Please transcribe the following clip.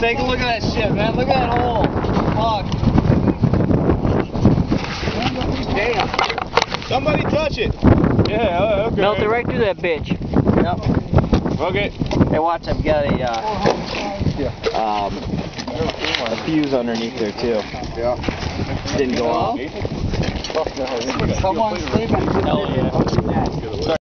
Take a look at that shit, man. Look at that hole. Fuck. Damn. Somebody touch it. Yeah, okay. Melt it right through that bitch. Yep. Okay. Hey, watch, I've got a fuse underneath there too. Yeah. Didn't go off. Someone's sleeping. Hell yeah.